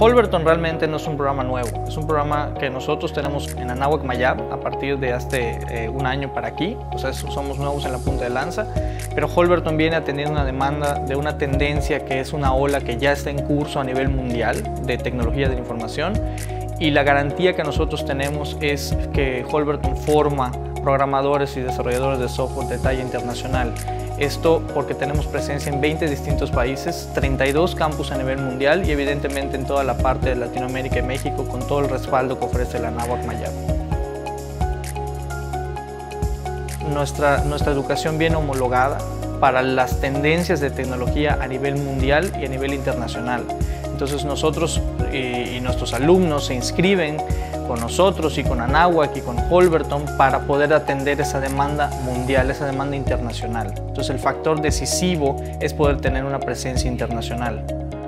Holberton realmente no es un programa nuevo, es un programa que nosotros tenemos en Anáhuac Mayab a partir de hace un año para aquí, o sea, somos nuevos en la punta de lanza, pero Holberton viene atendiendo una demanda de una tendencia que es una ola que ya está en curso a nivel mundial de tecnología de la información, y la garantía que nosotros tenemos es que Holberton forma programadores y desarrolladores de software de talla internacional. Esto porque tenemos presencia en 20 distintos países, 32 campus a nivel mundial y evidentemente en toda la parte de Latinoamérica y México con todo el respaldo que ofrece la Anáhuac Mayab. Nuestra educación viene homologada para las tendencias de tecnología a nivel mundial y a nivel internacional. Entonces nosotros y nuestros alumnos se inscriben con nosotros y con Anáhuac y con Holberton para poder atender esa demanda mundial, esa demanda internacional. Entonces el factor decisivo es poder tener una presencia internacional.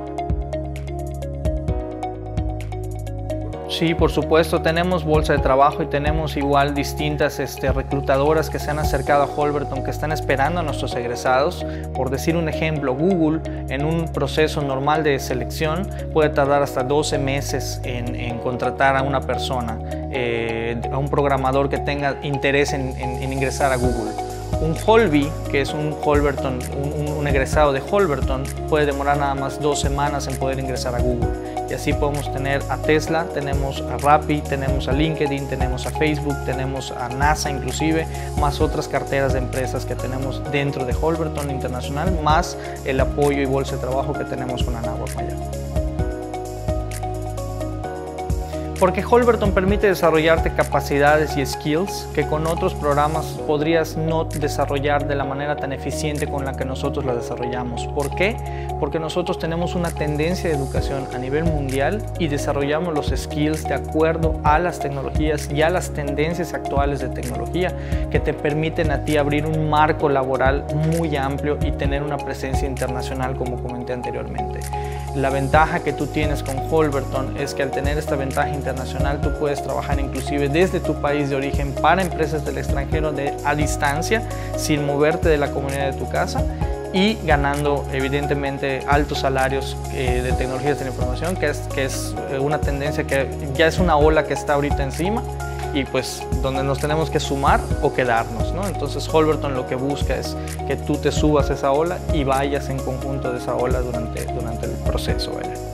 Sí, por supuesto, tenemos bolsa de trabajo y tenemos igual distintas reclutadoras que se han acercado a Holberton, que están esperando a nuestros egresados. Por decir un ejemplo, Google en un proceso normal de selección puede tardar hasta 12 meses en contratar a una persona, a un programador que tenga interés en ingresar a Google. Un Holby, que es un Holberton, un egresado de Holberton, puede demorar nada más 2 semanas en poder ingresar a Google. Y así podemos tener a Tesla, tenemos a Rappi, tenemos a LinkedIn, tenemos a Facebook, tenemos a NASA inclusive, más otras carteras de empresas que tenemos dentro de Holberton Internacional, más el apoyo y bolsa de trabajo que tenemos con Anáhuac Mayab. Porque Holberton permite desarrollarte capacidades y skills que con otros programas podrías no desarrollar de la manera tan eficiente con la que nosotros las desarrollamos. ¿Por qué? Porque nosotros tenemos una tendencia de educación a nivel mundial y desarrollamos los skills de acuerdo a las tecnologías y a las tendencias actuales de tecnología que te permiten a ti abrir un marco laboral muy amplio y tener una presencia internacional, como comenté anteriormente. La ventaja que tú tienes con Holberton es que al tener esta ventaja internacional tú puedes trabajar inclusive desde tu país de origen para empresas del extranjero a distancia, sin moverte de la comunidad de tu casa y ganando evidentemente altos salarios de tecnologías de la información, que es una tendencia que ya es una ola que está ahorita encima y pues donde nos tenemos que sumar o quedarnos, ¿no? Entonces Holberton lo que busca es que tú te subas a esa ola y vayas en conjunto de esa ola durante el proceso, ¿vale?